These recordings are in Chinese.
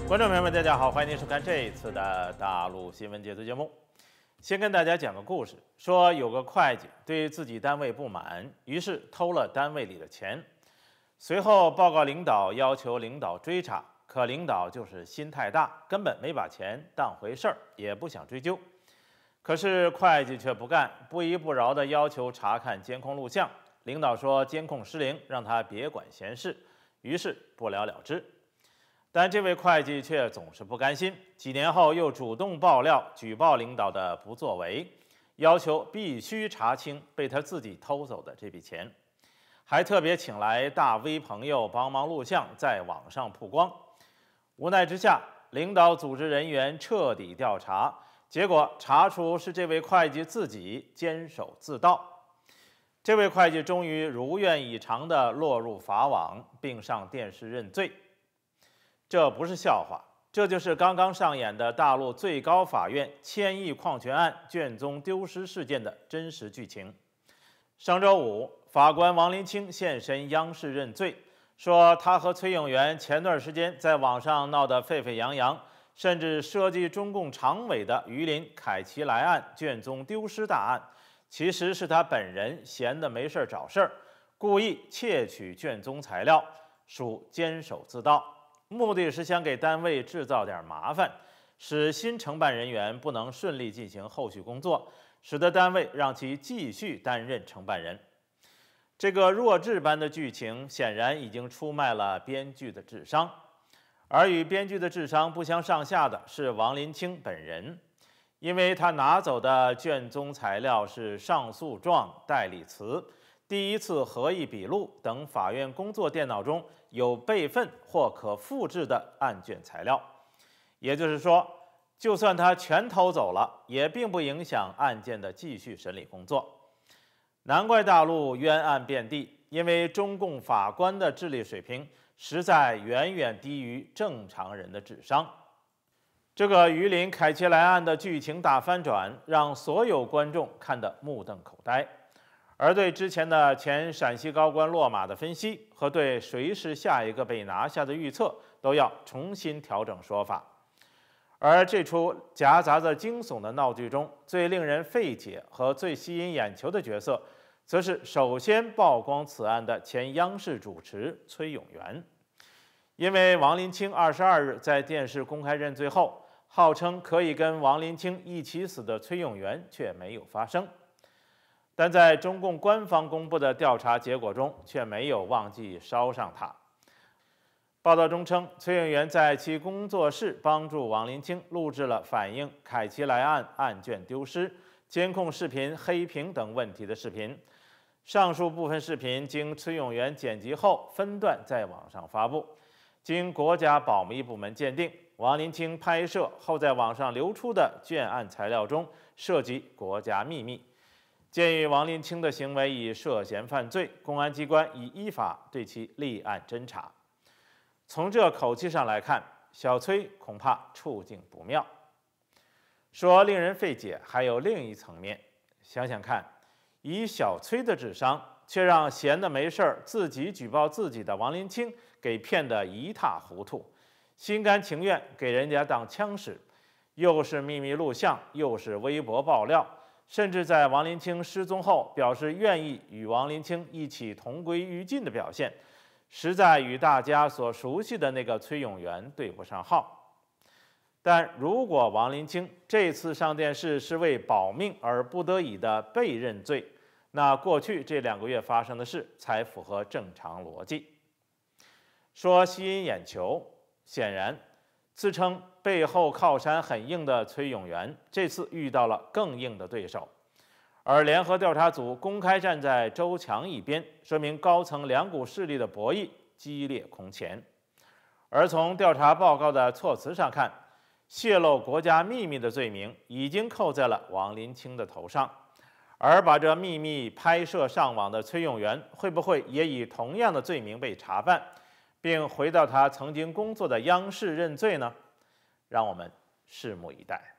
观众朋友们，大家好，欢迎您收看这一次的大陆新闻解读节目。先跟大家讲个故事，说有个会计对自己单位不满，于是偷了单位里的钱，随后报告领导，要求领导追查，可领导就是心太大，根本没把钱当回事儿，也不想追究。可是会计却不干，不依不饶地要求查看监控录像。领导说监控失灵，让他别管闲事，于是不了了之。但这位会计却总是不甘心，几年后又主动爆料举报领导的不作为，要求必须查清被他自己偷走的这笔钱，还特别请来大 V 朋友帮忙录像，在网上曝光。无奈之下，领导组织人员彻底调查，结果查出是这位会计自己监守自盗。这位会计终于如愿以偿地落入法网，并上电视认罪。这不是笑话，这就是刚刚上演的大陆最高法院1000亿矿权案卷宗丢失事件的真实剧情。上周五，法官王林清现身央视认罪，说他和崔永元前段时间在网上闹得沸沸扬扬，甚至涉及中共常委的榆林凯奇莱案卷宗丢失大案，其实是他本人闲得没事找事儿，故意窃取卷宗材料，属监守自盗。目的是想给单位制造点麻烦，使新承办人员不能顺利进行后续工作，使得单位让其继续担任承办人。这个弱智般的剧情显然已经出卖了编剧的智商，而与编剧的智商不相上下的是王林清本人，因为他拿走的卷宗材料是上诉状、代理词、第一次合议笔录等法院工作电脑中有备份或可复制的案卷材料，也就是说，就算他全偷走了，也并不影响案件的继续审理工作。难怪大陆冤案遍地，因为中共法官的智力水平实在远远低于正常人的智商。这个榆林凯奇莱案的剧情大翻转，让所有观众看得目瞪口呆。而对之前的前陕西高官落马的分析和对谁是下一个被拿下的预测，都要重新调整说法。而这出夹杂着惊悚的闹剧中，最令人费解和最吸引眼球的角色，则是首先曝光此案的前央视主持崔永元。因为王林清22日在电视公开认罪后，号称可以跟王林清一起死的崔永元却没有发声。但在中共官方公布的调查结果中，却没有忘记捎上他。报道中称，崔永元在其工作室帮助王林清录制了反映凯奇莱案案卷丢失、监控视频黑屏等问题的视频。上述部分视频经崔永元剪辑后分段在网上发布。经国家保密部门鉴定，王林清拍摄后在网上流出的卷案材料中涉及国家秘密。鉴于王林清的行为已涉嫌犯罪，公安机关已依法对其立案侦查。从这口气上来看，小崔恐怕处境不妙。说令人费解，还有另一层面。想想看，以小崔的智商，却让闲得没事儿自己举报自己的王林清给骗得一塌糊涂，心甘情愿给人家当枪使，又是秘密录像，又是微博爆料。甚至在王林清失踪后，表示愿意与王林清一起同归于尽的表现，实在与大家所熟悉的那个崔永元对不上号。但如果王林清这次上电视是为保命而不得已的被认罪，那过去这2个月发生的事才符合正常逻辑。说吸引眼球，显然自称背后靠山很硬的崔永元，这次遇到了更硬的对手，而联合调查组公开站在周强一边，说明高层两股势力的博弈激烈空前。而从调查报告的措辞上看，泄露国家秘密的罪名已经扣在了王林清的头上，而把这秘密拍摄上网的崔永元，会不会也以同样的罪名被查办，并回到他曾经工作的央视认罪呢？让我们拭目以待。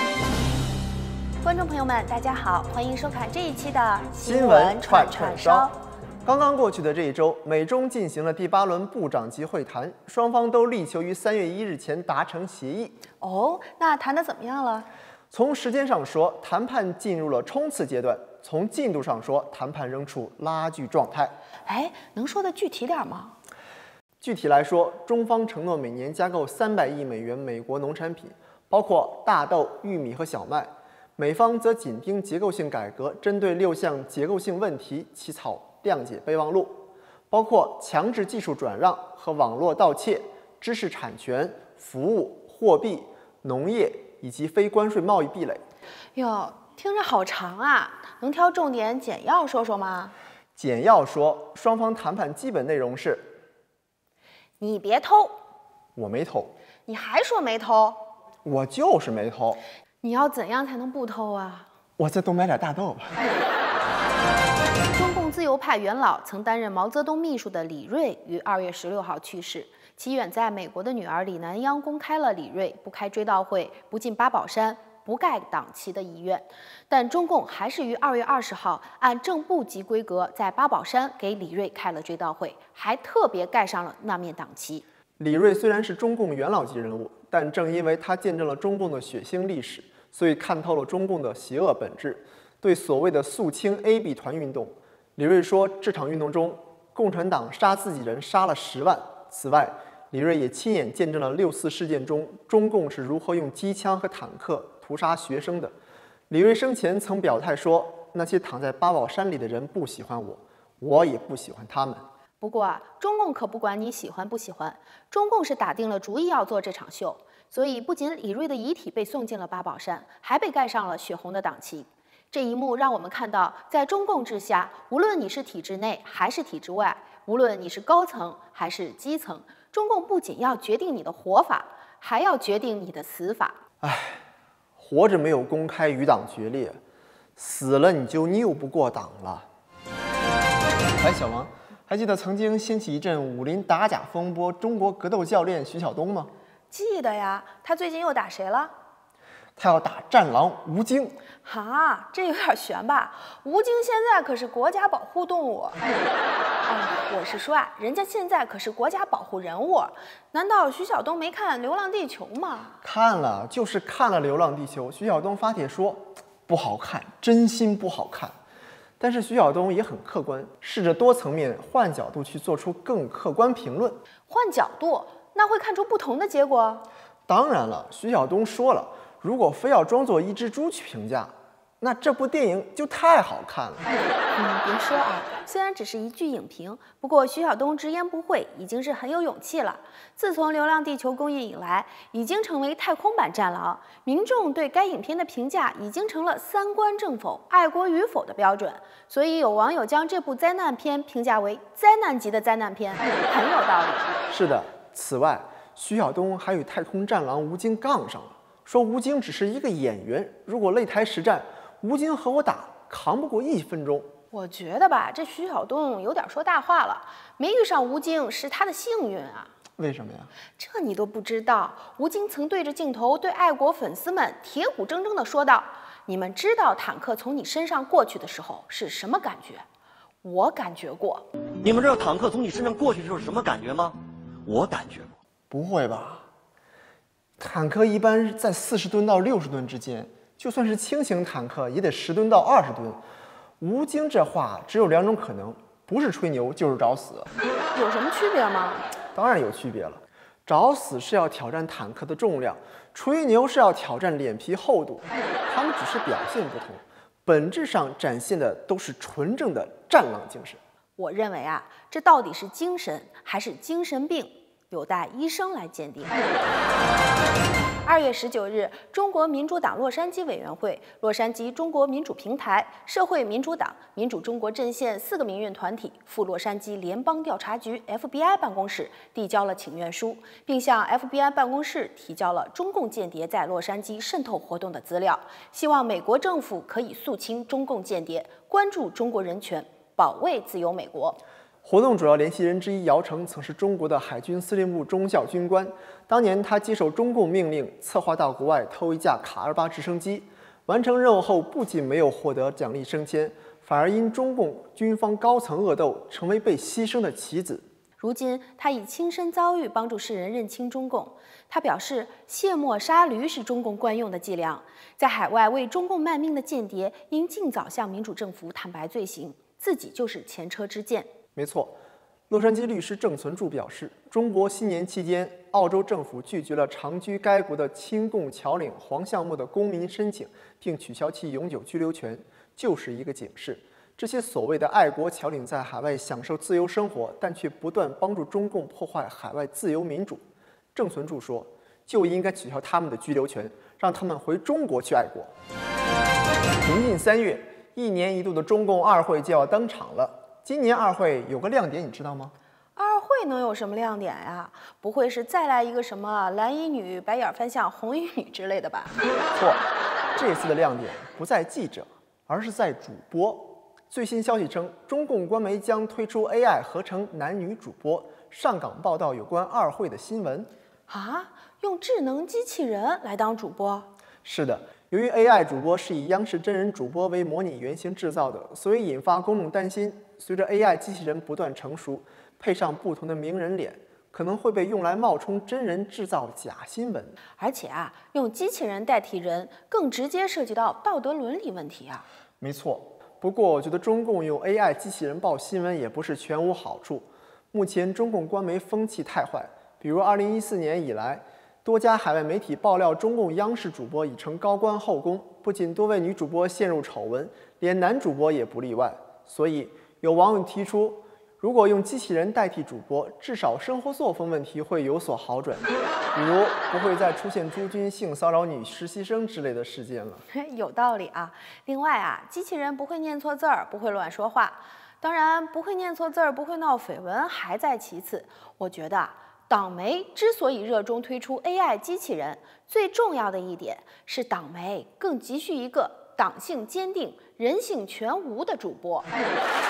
观众朋友们，大家好，欢迎收看这一期的新闻串串烧。 刚刚过去的这一周，美中进行了第8轮部长级会谈，双方都力求于3月1日前达成协议。 哦，那谈得怎么样了？ 从时间上说，谈判进入了冲刺阶段；从进度上说，谈判仍处拉锯状态。 哎，能说的具体点吗？ 具体来说，中方承诺每年加购300亿美元美国农产品，包括大豆、玉米和小麦；美方则紧盯结构性改革，针对6项结构性问题起草谅解备忘录，包括强制技术转让和网络盗窃、知识产权、服务、货币、农业以及非关税贸易壁垒。 哟，听着好长啊，能挑重点简要说说吗？ 简要说，双方谈判基本内容是： 你别偷， 我没偷， 你还说没偷， 我就是没偷， 你要怎样才能不偷啊？ 我再多买点大豆吧。 中共自由派元老、曾担任毛泽东秘书的李锐于2月16号去世。其远在美国的女儿李南央公开了李锐不开追悼会、不进八宝山、不盖党旗的遗愿，但中共还是于2月20号按正部级规格在八宝山给李锐开了追悼会，还特别盖上了那面党旗。 李锐虽然是中共元老级人物，但正因为他见证了中共的血腥历史，所以看透了中共的邪恶本质。对所谓的肃清 AB 团运动，李锐说，这场运动中，共产党杀自己人杀了10万。此外，李锐也亲眼见证了6·4事件中中共是如何用机枪和坦克屠杀学生的。李锐生前曾表态说，那些躺在八宝山里的人不喜欢我，我也不喜欢他们。 不过啊，中共可不管你喜欢不喜欢，中共是打定了主意要做这场秀，所以不仅李锐的遗体被送进了八宝山，还被盖上了血红的党旗。这一幕让我们看到，在中共之下，无论你是体制内还是体制外，无论你是高层还是基层，中共不仅要决定你的活法，还要决定你的死法。 活着没有公开与党决裂，死了你就拗不过党了。哎，小王，还记得曾经掀起一阵武林打假风波中国格斗教练徐晓东吗？ 记得呀，他最近又打谁了？ 他要打战狼吴京。 哈，这有点悬吧？吴京现在可是国家保护动物。我是说啊，人家现在可是国家保护人物。难道徐晓东没看《流浪地球》吗？ 看了，就是看了《流浪地球》。徐晓东发帖说不好看，真心不好看。但是徐晓东也很客观，试着多层面换角度去做出更客观评论。 换角度，那会看出不同的结果。 当然了，徐晓东说了，如果非要装作一只猪去评价，那这部电影就太好看了。 别说啊，虽然只是一句影评，不过徐晓东直言不讳已经是很有勇气了。自从《流浪地球》公映以来，已经成为太空版战狼，民众对该影片的评价已经成了三观正否、爱国与否的标准。所以有网友将这部灾难片评价为灾难级的灾难片，很有道理。 是的，此外，徐晓东还与太空战狼吴京杠上了，说吴京只是一个演员，如果擂台实战，吴京和我打扛不过1分钟。 我觉得吧，这徐晓东有点说大话了，没遇上吴京是他的幸运啊。 为什么呀？ 这你都不知道，吴京曾对着镜头对爱国粉丝们铁骨铮铮地说道：“你们知道坦克从你身上过去的时候是什么感觉？我感觉过。 你们知道坦克从你身上过去的时候是什么感觉吗？我感觉过。 不会吧？坦克一般在40吨到60吨之间，就算是轻型坦克也得10吨到20吨。吴京这话只有2种可能，不是吹牛就是找死。 有什么区别吗？ 当然有区别了，找死是要挑战坦克的重量，吹牛是要挑战脸皮厚度。他们只是表现不同，本质上展现的都是纯正的战狼精神。 我认为啊，这到底是精神还是精神病，有待医生来鉴定。2月19日，中国民主党洛杉矶委员会、洛杉矶中国民主平台、社会民主党、民主中国阵线4个民运团体赴洛杉矶联邦调查局 FBI 办公室递交了请愿书，并向 FBI 办公室提交了中共间谍在洛杉矶渗透活动的资料，希望美国政府可以肃清中共间谍，关注中国人权，保卫自由美国。 活动主要联系人之一姚成曾是中国的海军司令部中校军官，当年他接受中共命令，策划到国外偷一架卡28直升机，完成任务后不仅没有获得奖励升迁， 反而因中共军方高层恶斗，成为被牺牲的棋子。 如今，他以亲身遭遇帮助世人认清中共。他表示，卸磨杀驴是中共惯用的伎俩，在海外为中共卖命的间谍应尽早向民主政府坦白罪行，自己就是前车之鉴。 没错，洛杉矶律师郑存柱表示，中国新年期间，澳洲政府拒绝了长居该国的亲共侨领黄项目的公民申请，并取消其永久居留权，就是一个警示。这些所谓的爱国侨领在海外享受自由生活，但却不断帮助中共破坏海外自由民主。郑存柱说，就应该取消他们的居留权，让他们回中国去爱国。临近3月，一年一度的中共二会就要登场了。今年二会有个亮点，你知道吗？ 二会能有什么亮点呀？不会是再来一个什么蓝衣女、白眼翻向红衣女之类的吧？ 错，这次的亮点不在记者，而是在主播。最新消息称，中共官媒将推出 AI 合成男女主播，上岗报道有关二会的新闻。 啊，用智能机器人来当主播？ 是的，由于 AI 主播是以央视真人主播为模拟原型制造的，所以引发公众担心。随着 AI 机器人不断成熟，配上不同的名人脸，可能会被用来冒充真人制造假新闻。 而且啊，用机器人代替人，更直接涉及到道德伦理问题啊。 没错。不过，我觉得中共用 AI 机器人报新闻也不是全无好处。目前中共官媒风气太坏，比如2014年以来，多家海外媒体爆料中共央视主播已成高官厚工，不仅多位女主播陷入丑闻，连男主播也不例外。所以有网友提出，如果用机器人代替主播，至少生活作风问题会有所好转，比如不会再出现朱军性骚扰女实习生之类的事件了。 有道理啊。另外啊，机器人不会念错字儿，不会乱说话。当然，不会念错字儿，不会闹绯闻还在其次。我觉得党媒之所以热衷推出 AI 机器人，最重要的一点是党媒更急需一个党性坚定、人性全无的主播。